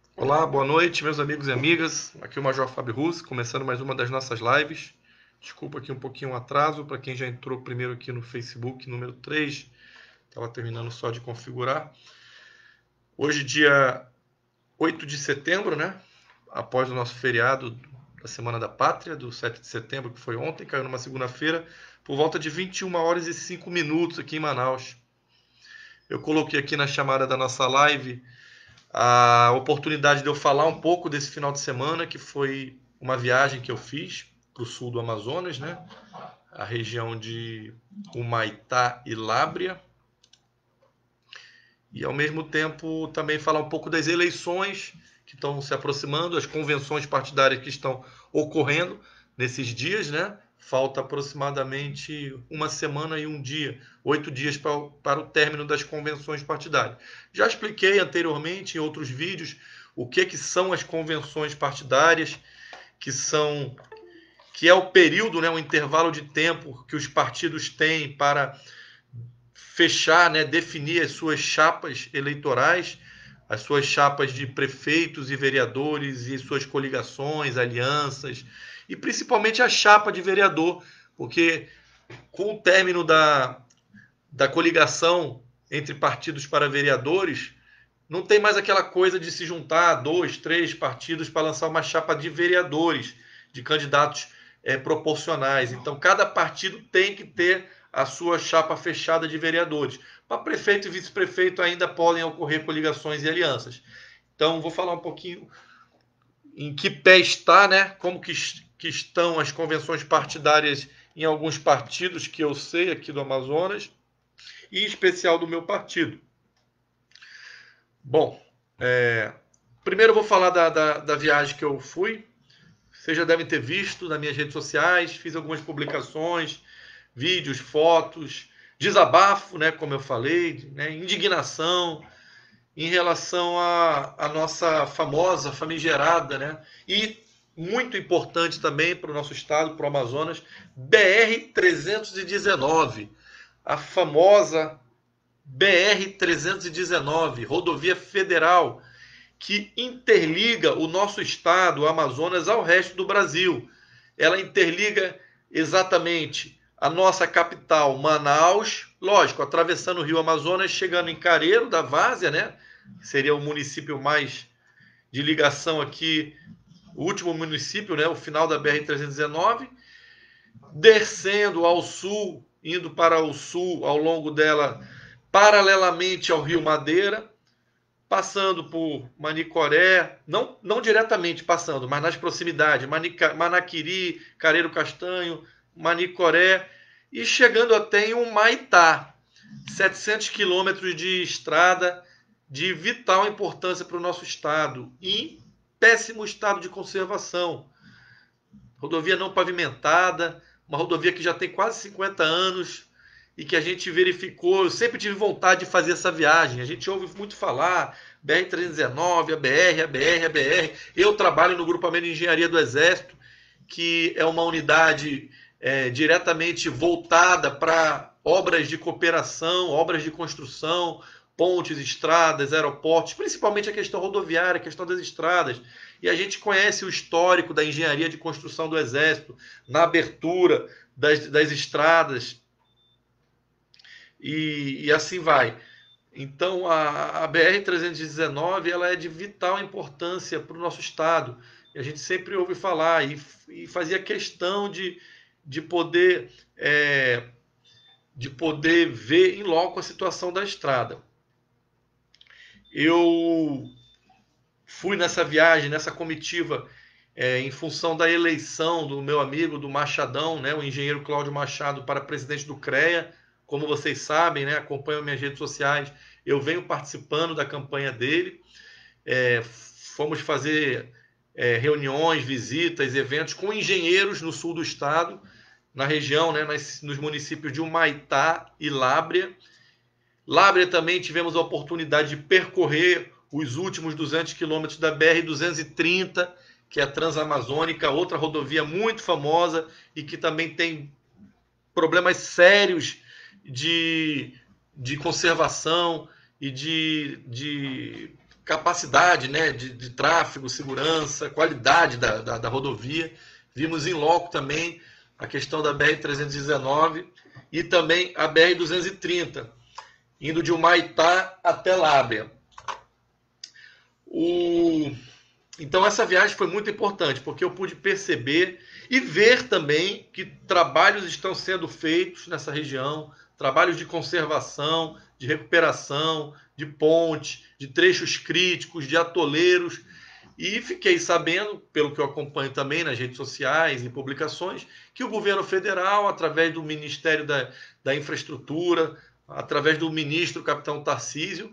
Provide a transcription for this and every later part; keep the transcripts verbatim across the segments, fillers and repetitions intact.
Olá, boa noite, meus amigos e amigas. Aqui é o Major Fábio Russo, começando mais uma das nossas lives. Desculpa aqui um pouquinho o atraso, para quem já entrou primeiro aqui no Facebook, número três. Estava terminando só de configurar. Hoje, dia oito de setembro, né? Após o nosso feriado da Semana da Pátria, do sete de setembro, que foi ontem, caiu numa segunda-feira, por volta de vinte e uma horas e cinco minutos aqui em Manaus. Eu coloquei aqui na chamada da nossa live a oportunidade de eu falar um pouco desse final de semana, que foi uma viagem que eu fiz para o sul do Amazonas, né? A região de Humaitá e Lábrea. E ao mesmo tempo também falar um pouco das eleições que estão se aproximando, as convenções partidárias que estão ocorrendo nesses dias, né? Falta aproximadamente uma semana e um dia, oito dias para, para o término das convenções partidárias. Já expliquei anteriormente em outros vídeos o que, que são as convenções partidárias, que são que é o período, né, o intervalo de tempo que os partidos têm para fechar, né, definir as suas chapas eleitorais, as suas chapas de prefeitos e vereadores e suas coligações, alianças, e principalmente a chapa de vereador, porque com o término da, da coligação entre partidos para vereadores, não tem mais aquela coisa de se juntar dois, três partidos para lançar uma chapa de vereadores, de candidatos é, proporcionais. Então, cada partido tem que ter a sua chapa fechada de vereadores. Para prefeito e vice-prefeito ainda podem ocorrer coligações e alianças. Então, vou falar um pouquinho em que pé está, né? Como que, que estão as convenções partidárias em alguns partidos que eu sei aqui do Amazonas, e em especial do meu partido. Bom, é, primeiro eu vou falar da, da, da viagem que eu fui. Vocês já devem ter visto nas minhas redes sociais, fiz algumas publicações, vídeos, fotos, desabafo, né, como eu falei, né, indignação em relação à, à nossa famosa, famigerada, né, e muito importante também para o nosso estado, para o Amazonas, B R trezentos e dezenove, a famosa B R trezentos e dezenove, rodovia federal, que interliga o nosso estado, o Amazonas, ao resto do Brasil. Ela interliga exatamente a nossa capital, Manaus, lógico, atravessando o rio Amazonas, chegando em Careiro da Várzea, né? Que seria o município mais de ligação aqui, o último município, né? O final da B R trezentos e dezenove, descendo ao sul, indo para o sul, ao longo dela, paralelamente ao rio Madeira, passando por Manicoré, não, não diretamente passando, mas nas proximidades, Manica, Manaquiri, Careiro Castanho, Manicoré, e chegando até em Humaitá, setecentos quilômetros de estrada de vital importância para o nosso estado, em péssimo estado de conservação. Rodovia não pavimentada, uma rodovia que já tem quase cinquenta anos, e que a gente verificou. Eu sempre tive vontade de fazer essa viagem. A gente ouve muito falar, B R trezentos e dezenove, a B R, a B R, a B R. Eu trabalho no grupamento de engenharia do Exército, que é uma unidade é, diretamente voltada para obras de cooperação, obras de construção, pontes, estradas, aeroportos, principalmente a questão rodoviária, a questão das estradas. E a gente conhece o histórico da engenharia de construção do Exército, na abertura das, das estradas, e, e assim vai. Então, a, a B R trezentos e dezenove ela é de vital importância para o nosso estado. E a gente sempre ouve falar e, e fazia questão de, de poder é, de poder ver em loco a situação da estrada. Eu fui nessa viagem, nessa comitiva, é, em função da eleição do meu amigo, do Machadão, né, o engenheiro Cláudio Machado, para presidente do CREA. Como vocês sabem, né, acompanham minhas redes sociais, eu venho participando da campanha dele. É, fomos fazer é, reuniões, visitas, eventos com engenheiros no sul do estado, na região, né, nas, nos municípios de Humaitá e Lábrea. Lábrea também tivemos a oportunidade de percorrer os últimos duzentos quilômetros da B R duzentos e trinta, que é a Transamazônica, outra rodovia muito famosa e que também tem problemas sérios de, de conservação e de, de capacidade, né, de, de tráfego, segurança, qualidade da, da, da rodovia. Vimos em loco também a questão da B R trezentos e dezenove e também a B R duzentos e trinta, indo de Humaitá até Lábrea. O... Então essa viagem foi muito importante, porque eu pude perceber e ver também que trabalhos estão sendo feitos nessa região, trabalhos de conservação, de recuperação, de ponte, de trechos críticos, de atoleiros. E fiquei sabendo, pelo que eu acompanho também nas redes sociais e publicações, que o governo federal, através do Ministério da, da Infraestrutura, através do ministro Capitão Tarcísio,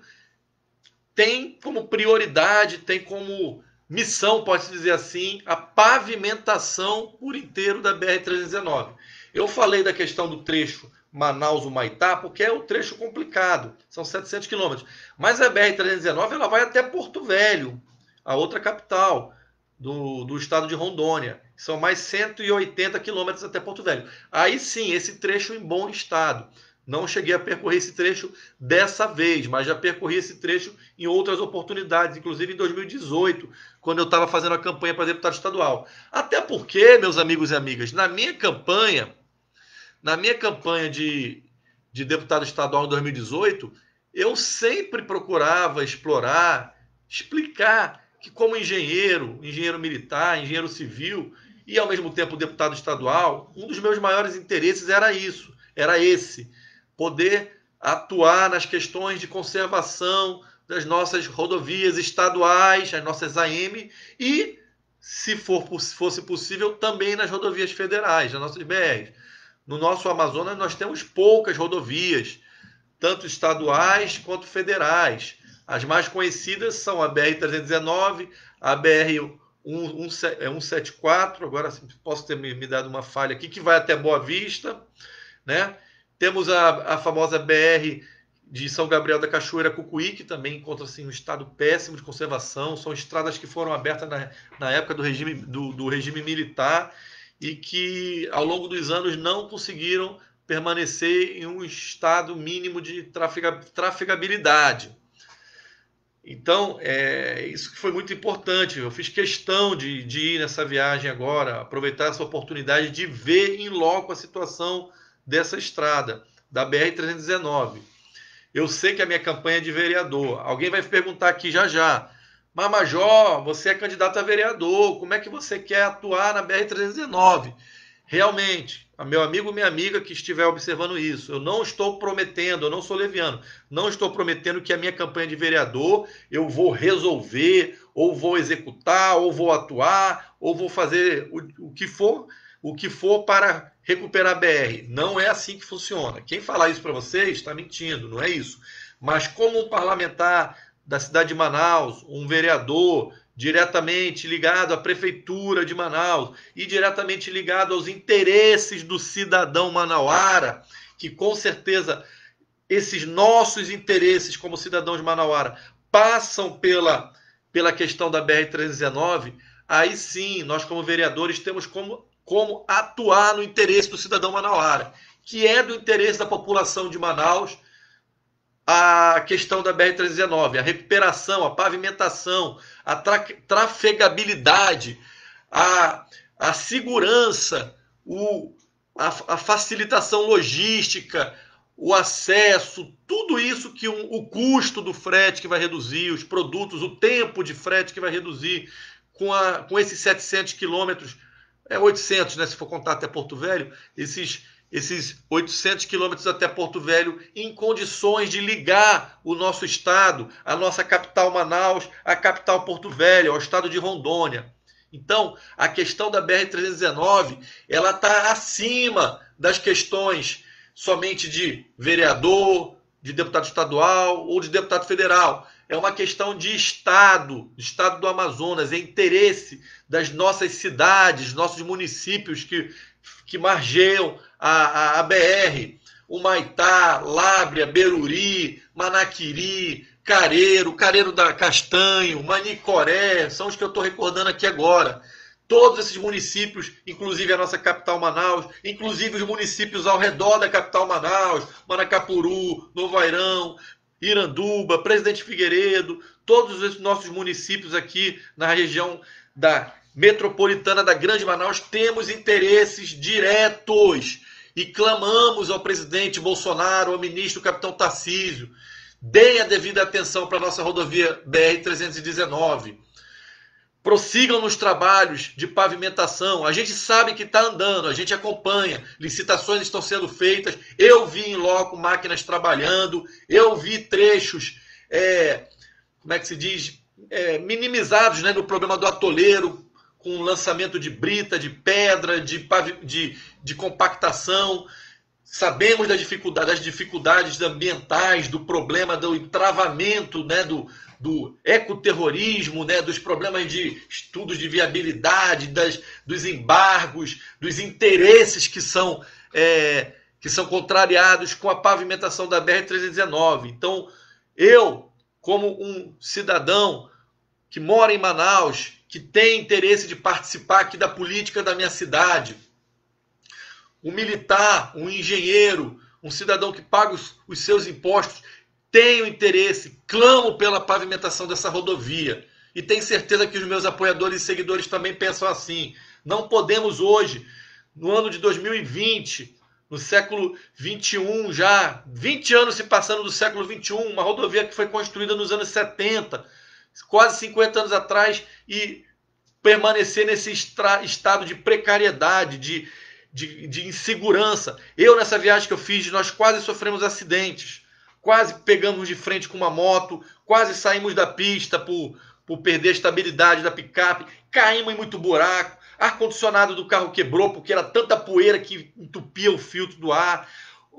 tem como prioridade, tem como missão, pode-se dizer assim, a pavimentação por inteiro da B R trezentos e dezenove. Eu falei da questão do trecho Manaus-Humaitá, porque é um trecho complicado, são setecentos quilômetros. Mas a B R trezentos e dezenove ela vai até Porto Velho, a outra capital do, do estado de Rondônia. São mais cento e oitenta quilômetros até Porto Velho. Aí sim, esse trecho em bom estado. Não cheguei a percorrer esse trecho dessa vez, mas já percorri esse trecho em outras oportunidades, inclusive em dois mil e dezoito, quando eu estava fazendo a campanha para deputado estadual. Até porque, meus amigos e amigas, na minha campanha, na minha campanha de, de deputado estadual em dois mil e dezoito, eu sempre procurava explorar, explicar que como engenheiro, engenheiro militar, engenheiro civil e ao mesmo tempo deputado estadual, um dos meus maiores interesses era isso, era esse, poder atuar nas questões de conservação das nossas rodovias estaduais, as nossas A M, e, se for, fosse possível, também nas rodovias federais, nas nossas B Rs. No nosso Amazonas, nós temos poucas rodovias, tanto estaduais quanto federais. As mais conhecidas são a B R trezentos e dezenove, a B R cento e setenta e quatro, agora posso ter me dado uma falha aqui, que vai até Boa Vista, né? Temos a, a famosa B R de São Gabriel da Cachoeira Cucuí, que também encontra-se em um estado péssimo de conservação. São estradas que foram abertas na, na época do regime, do, do regime militar e que, ao longo dos anos, não conseguiram permanecer em um estado mínimo de trafega, trafegabilidade. Então, é, isso que foi muito importante. Eu fiz questão de, de ir nessa viagem agora, aproveitar essa oportunidade de ver em loco a situação dessa estrada, da B R trezentos e dezenove. Eu sei que a minha campanha é de vereador. Alguém vai perguntar aqui já já, mas Major, você é candidato a vereador, como é que você quer atuar na B R trezentos e dezenove? Realmente, meu amigo, minha amiga que estiver observando isso, eu não estou prometendo, eu não sou leviano, não estou prometendo que a minha campanha de vereador eu vou resolver, ou vou executar, ou vou atuar, ou vou fazer o, o que for, o que for para recuperar a B R. Não é assim que funciona. Quem falar isso para vocês está mentindo, não é isso. Mas como um parlamentar da cidade de Manaus, um vereador diretamente ligado à prefeitura de Manaus e diretamente ligado aos interesses do cidadão manauara, que com certeza esses nossos interesses como cidadãos manauara passam pela, pela questão da B R trezentos e dezenove, aí sim, nós como vereadores temos como como atuar no interesse do cidadão manauara, que é do interesse da população de Manaus, a questão da B R trezentos e dezenove, a recuperação, a pavimentação, a tra trafegabilidade, a, a segurança, o, a, a facilitação logística, o acesso, tudo isso que um, o custo do frete que vai reduzir, os produtos, o tempo de frete que vai reduzir com, a, com esses setecentos quilômetros, é oitocentos, né, se for contar até Porto Velho, esses, esses oitocentos quilômetros até Porto Velho em condições de ligar o nosso estado, a nossa capital Manaus, a capital Porto Velho, ao estado de Rondônia. Então, a questão da B R trezentos e dezenove, ela está acima das questões somente de vereador, de deputado estadual ou de deputado federal. É uma questão de Estado, Estado do Amazonas, é interesse das nossas cidades, nossos municípios que, que margeiam a, a, a B R, Humaitá, Lábrea, Beruri, Manaquiri, Careiro, Careiro da Castanho, Manicoré, são os que eu estou recordando aqui agora. Todos esses municípios, inclusive a nossa capital Manaus, inclusive os municípios ao redor da capital Manaus, Manacapuru, Novo Airão, Iranduba, Presidente Figueiredo, todos os nossos municípios aqui na região da metropolitana da Grande Manaus, temos interesses diretos e clamamos ao presidente Bolsonaro, ao ministro Capitão Tarcísio, deem a devida atenção para a nossa rodovia B R trezentos e dezenove. Prossigam nos trabalhos de pavimentação. A gente sabe que está andando, a gente acompanha. Licitações estão sendo feitas. Eu vi em loco máquinas trabalhando. Eu vi trechos, é, como é que se diz, é, minimizados, né, no problema do atoleiro, com lançamento de brita, de pedra, de, de, de compactação. Sabemos das dificuldades, das dificuldades ambientais, do problema do travamento, né, do, do ecoterrorismo, né, dos problemas de estudos de viabilidade, das, dos embargos, dos interesses que são, é, que são contrariados com a pavimentação da B R trezentos e dezenove. Então, eu, como um cidadão que mora em Manaus, que tem interesse de participar aqui da política da minha cidade, um militar, um engenheiro, um cidadão que paga os, os seus impostos, tenho interesse, clamo pela pavimentação dessa rodovia. E tenho certeza que os meus apoiadores e seguidores também pensam assim. Não podemos hoje, no ano de dois mil e vinte, no século vinte e um já, vinte anos se passando do século vinte e um, uma rodovia que foi construída nos anos setenta, quase cinquenta anos atrás, e permanecer nesse estado de precariedade, de De, de insegurança. Eu, nessa viagem que eu fiz, nós quase sofremos acidentes, quase pegamos de frente com uma moto, quase saímos da pista por, por perder a estabilidade da picape, caímos em muito buraco, ar-condicionado do carro quebrou porque era tanta poeira que entupia o filtro do ar.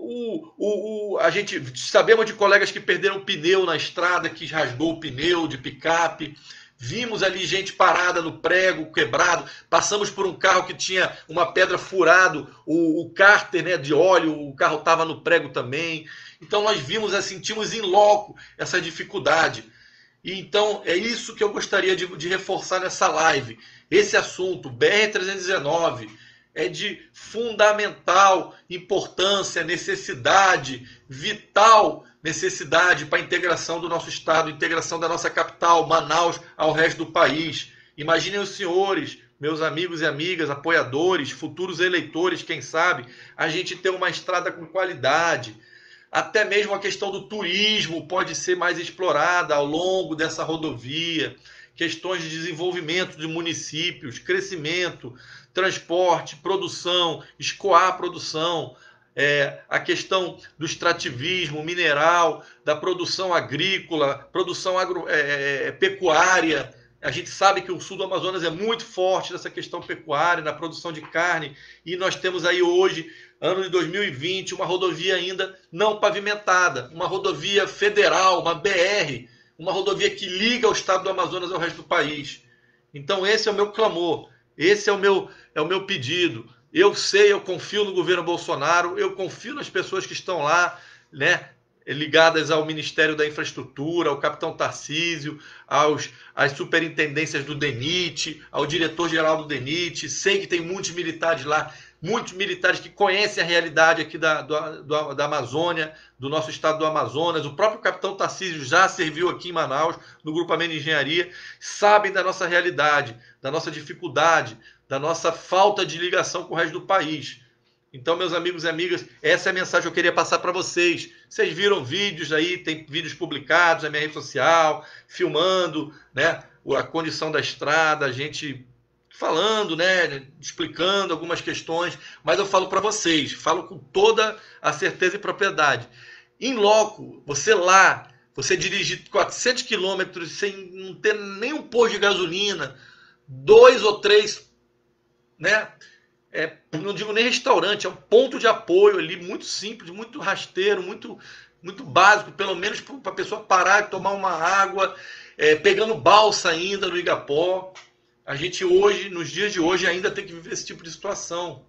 O, o, o, a gente sabemos de colegas que perderam o pneu na estrada, que rasgou o pneu de picape. Vimos ali gente parada no prego, quebrado. Passamos por um carro que tinha uma pedra furado, o, o cárter, né, de óleo, o carro estava no prego também. Então nós vimos, sentimos em loco essa dificuldade. E então é isso que eu gostaria de, de reforçar nessa live. Esse assunto, B R trezentos e dezenove, é de fundamental importância, necessidade, vital necessidade para a integração do nosso estado, integração da nossa capital, Manaus, ao resto do país. Imaginem os senhores, meus amigos e amigas, apoiadores, futuros eleitores, quem sabe, a gente ter uma estrada com qualidade. Até mesmo a questão do turismo pode ser mais explorada ao longo dessa rodovia. Questões de desenvolvimento de municípios, crescimento, transporte, produção, escoar a produção. É, a questão do extrativismo mineral, da produção agrícola, produção agro, é, é, pecuária. A gente sabe que o sul do Amazonas é muito forte nessa questão pecuária, na produção de carne, e nós temos aí hoje, ano de dois mil e vinte, uma rodovia ainda não pavimentada, uma rodovia federal, uma B R, uma rodovia que liga o estado do Amazonas ao resto do país. Então esse é o meu clamor, esse é o meu, é o meu pedido. Eu sei, eu confio no governo Bolsonaro, eu confio nas pessoas que estão lá, né, ligadas ao Ministério da Infraestrutura, ao capitão Tarcísio, aos, às superintendências do DENIT, ao diretor-geral do DENIT. Sei que tem muitos militares lá, muitos militares que conhecem a realidade aqui da, do, do, da Amazônia, do nosso estado do Amazonas. O próprio capitão Tarcísio já serviu aqui em Manaus, no grupamento de engenharia, sabem da nossa realidade, da nossa dificuldade, da nossa falta de ligação com o resto do país. Então, meus amigos e amigas, essa é a mensagem que eu queria passar para vocês. Vocês viram vídeos aí, tem vídeos publicados na minha rede social, filmando, né, a condição da estrada, a gente falando, né, explicando algumas questões, mas eu falo para vocês, falo com toda a certeza e propriedade. Em loco, você lá, você dirigir quatrocentos quilômetros sem não ter nenhum posto de gasolina, dois ou três, né? É, não digo nem restaurante, é um ponto de apoio ali, muito simples, muito rasteiro, muito, muito básico, pelo menos para a pessoa parar e tomar uma água, é, pegando balsa ainda no Igapó. A gente hoje, nos dias de hoje, ainda tem que viver esse tipo de situação.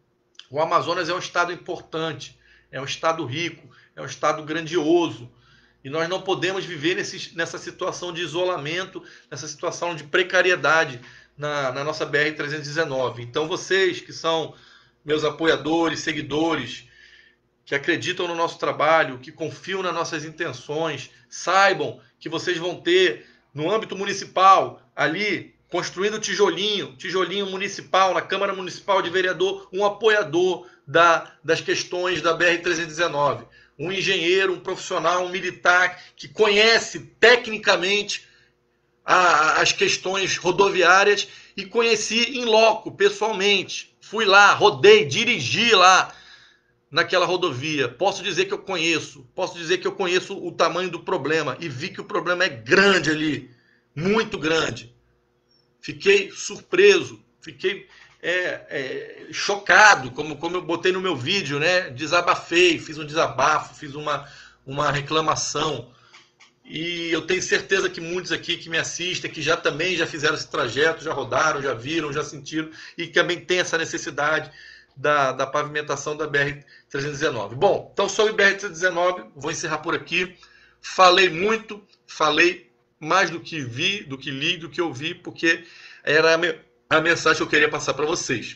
O Amazonas é um estado importante, é um estado rico, é um estado grandioso, e nós não podemos viver nesse, nessa situação de isolamento, nessa situação de precariedade, Na, na nossa B R trezentos e dezenove. Então vocês que são meus apoiadores, seguidores, que acreditam no nosso trabalho, que confiam nas nossas intenções, saibam que vocês vão ter, no âmbito municipal, ali, construindo tijolinho, tijolinho municipal, na Câmara Municipal de Vereador, um apoiador da, das questões da B R trezentos e dezenove. Um engenheiro, um profissional, um militar que conhece tecnicamente a, as questões rodoviárias e conheci em loco, pessoalmente. Fui lá, rodei, dirigi lá naquela rodovia. Posso dizer que eu conheço, posso dizer que eu conheço o tamanho do problema e vi que o problema é grande ali, muito grande. Fiquei surpreso, fiquei é, é, chocado, como, como eu botei no meu vídeo, né? Desabafei, fiz um desabafo, fiz uma, uma reclamação. E eu tenho certeza que muitos aqui que me assistem, que já também já fizeram esse trajeto, já rodaram, já viram, já sentiram, e também tem essa necessidade da, da pavimentação da B R trezentos e dezenove. Bom, então sobre B R trezentos e dezenove, vou encerrar por aqui. Falei muito, falei mais do que vi, do que li, do que ouvi, porque era a, me a mensagem que eu queria passar para vocês.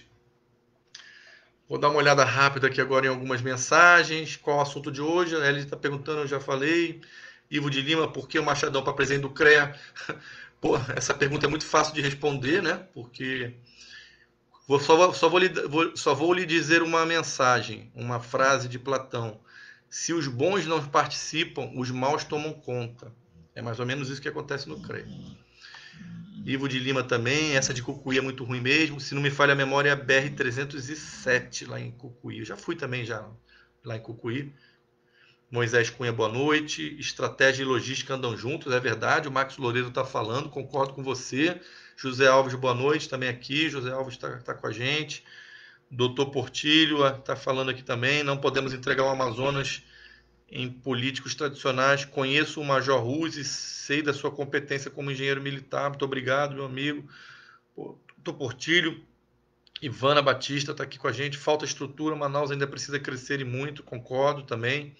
Vou dar uma olhada rápida aqui agora em algumas mensagens. Qual o assunto de hoje? A Ellie está perguntando, eu já falei. Ivo de Lima, por que o Machadão para presidente do C R E A? Pô, essa pergunta é muito fácil de responder, né? Porque vou, só, só, vou lhe, vou, só vou lhe dizer uma mensagem, uma frase de Platão. Se os bons não participam, os maus tomam conta. É mais ou menos isso que acontece no C R E A. Ivo de Lima também, essa de Cucuí é muito ruim mesmo. Se não me falha a memória, é a B R trezentos e sete lá em Cucuí. Eu já fui também já lá em Cucuí. Moisés Cunha, boa noite. Estratégia e logística andam juntos, é verdade. O Max Loureiro está falando, concordo com você. José Alves, boa noite, também aqui. José Alves está tá com a gente. Doutor Portilho está falando aqui também. Não podemos entregar o Amazonas em políticos tradicionais. Conheço o Major Ruz e sei da sua competência como engenheiro militar. Muito obrigado, meu amigo. Doutor Portilho. Ivana Batista está aqui com a gente. Falta estrutura, Manaus ainda precisa crescer e muito, concordo também.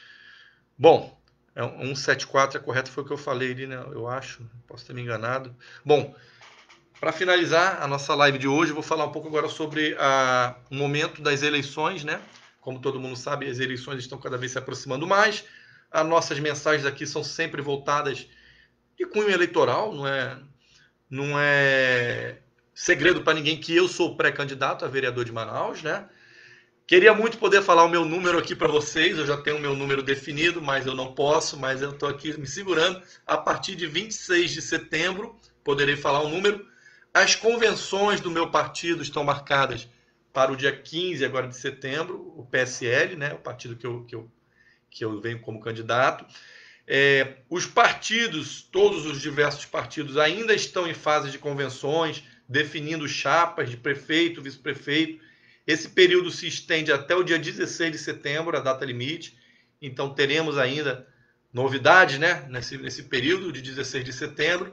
Bom, é um setenta e quatro é correto, foi o que eu falei ali, né? Eu acho, posso ter me enganado. Bom, para finalizar a nossa live de hoje, eu vou falar um pouco agora sobre a, o momento das eleições, né? Como todo mundo sabe, as eleições estão cada vez se aproximando mais. As nossas mensagens aqui são sempre voltadas de cunho eleitoral, não é, não é segredo para ninguém que eu sou pré-candidato a vereador de Manaus, né? Queria muito poder falar o meu número aqui para vocês, eu já tenho o meu número definido, mas eu não posso, mas eu estou aqui me segurando. A partir de vinte e seis de setembro, poderei falar o número. As convenções do meu partido estão marcadas para o dia quinze agora de setembro, o P S L, né, o partido que eu, que eu, que eu venho como candidato. É, os partidos, todos os diversos partidos, ainda estão em fase de convenções, definindo chapas de prefeito, vice-prefeito. Esse período se estende até o dia dezesseis de setembro, a data limite. Então teremos ainda novidades, né, nesse, nesse período de dezesseis de setembro.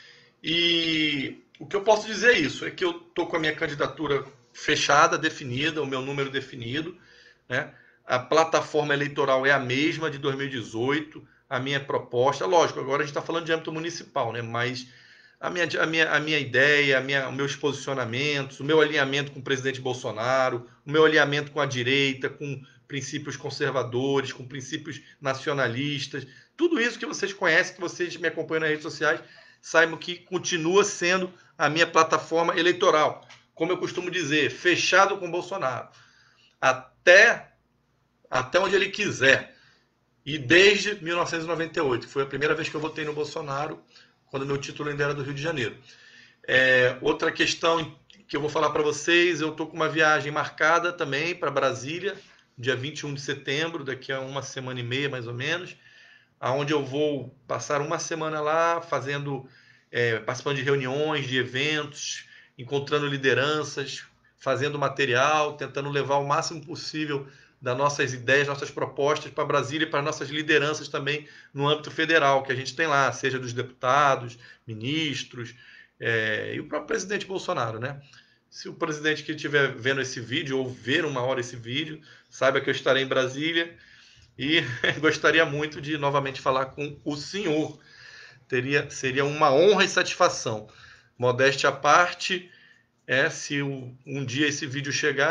E o que eu posso dizer é isso, é que eu estou com a minha candidatura fechada, definida, o meu número definido, né? A plataforma eleitoral é a mesma de dois mil e dezoito, a minha proposta, lógico, agora a gente está falando de âmbito municipal, né? Mas a minha, a minha, a minha ideia, a minha, os meus posicionamentos, o meu alinhamento com o presidente Bolsonaro, o meu alinhamento com a direita, com princípios conservadores, com princípios nacionalistas, tudo isso que vocês conhecem, que vocês me acompanham nas redes sociais, saibam que continua sendo a minha plataforma eleitoral. Como eu costumo dizer, fechado com Bolsonaro. Até, até onde ele quiser. E desde mil novecentos e noventa e oito, que foi a primeira vez que eu votei no Bolsonaro, quando meu título ainda era do Rio de Janeiro. É, outra questão que eu vou falar para vocês, eu estou com uma viagem marcada também para Brasília, dia vinte e um de setembro, daqui a uma semana e meia mais ou menos, onde eu vou passar uma semana lá, fazendo, é, participando de reuniões, de eventos, encontrando lideranças, fazendo material, tentando levar o máximo possível das nossas ideias, nossas propostas para Brasília e para nossas lideranças também no âmbito federal, que a gente tem lá, seja dos deputados, ministros, é, e o próprio presidente Bolsonaro, né? Se o presidente que estiver vendo esse vídeo, ou ver uma hora esse vídeo, saiba que eu estarei em Brasília e gostaria muito de novamente falar com o senhor. Teria, seria uma honra e satisfação. Modéstia à parte, é, se um dia esse vídeo chegar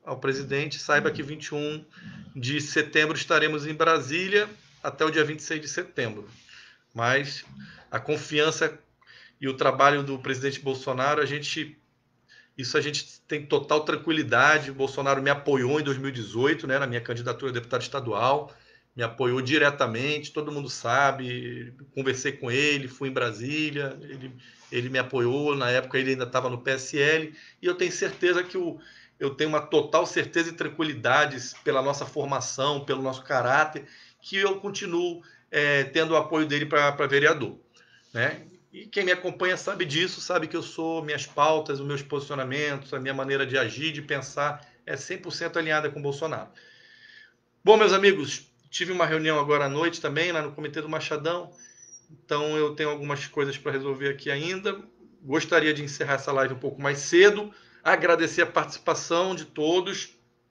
ao presidente, saiba que vinte e um de setembro estaremos em Brasília até o dia vinte e seis de setembro. Mas a confiança e o trabalho do presidente Bolsonaro, a gente, isso a gente tem total tranquilidade. O Bolsonaro me apoiou em dois mil e dezoito, né, na minha candidatura a deputado estadual, me apoiou diretamente, todo mundo sabe, conversei com ele, fui em Brasília, ele, ele me apoiou, na época ele ainda estava no P S L, e eu tenho certeza que o, eu tenho uma total certeza e tranquilidade pela nossa formação, pelo nosso caráter, que eu continuo é, tendo o apoio dele para vereador, né? E quem me acompanha sabe disso, sabe que eu sou, minhas pautas, os meus posicionamentos, a minha maneira de agir, de pensar, é cem por cento alinhada com o Bolsonaro. Bom, meus amigos, tive uma reunião agora à noite também, lá no Comitê do Machadão, então eu tenho algumas coisas para resolver aqui ainda. Gostaria de encerrar essa live um pouco mais cedo, agradecer a participação de todos.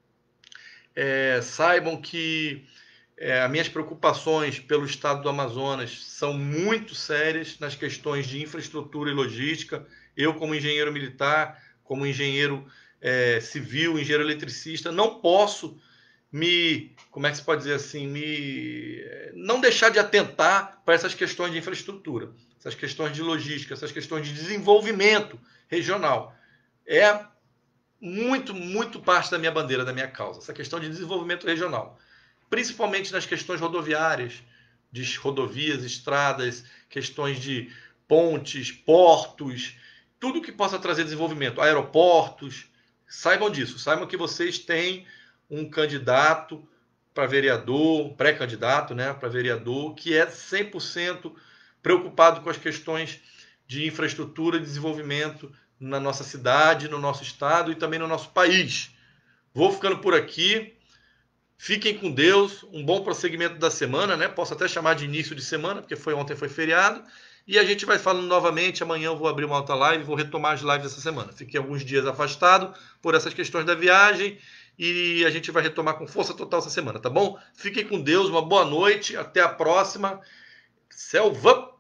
É, saibam que é, as minhas preocupações pelo estado do Amazonas são muito sérias nas questões de infraestrutura e logística. Eu, como engenheiro militar, como engenheiro é, civil, engenheiro eletricista, não posso me, como é que se pode dizer assim, me não deixar de atentar para essas questões de infraestrutura, essas questões de logística, essas questões de desenvolvimento regional. É muito, muito parte da minha bandeira, da minha causa, essa questão de desenvolvimento regional, principalmente nas questões rodoviárias, de rodovias, estradas, questões de pontes, portos, tudo que possa trazer desenvolvimento, aeroportos. Saibam disso, saibam que vocês têm um candidato para vereador, pré-candidato, né, para vereador, que é cem por cento preocupado com as questões de infraestrutura e desenvolvimento na nossa cidade, no nosso estado e também no nosso país. Vou ficando por aqui. Fiquem com Deus. Um bom prosseguimento da semana, né? Posso até chamar de início de semana, porque foi ontem foi feriado. E a gente vai falando novamente. Amanhã eu vou abrir uma outra live, vou retomar as lives essa semana. Fiquei alguns dias afastado por essas questões da viagem e a gente vai retomar com força total essa semana, tá bom? Fiquem com Deus, uma boa noite, até a próxima. Selva!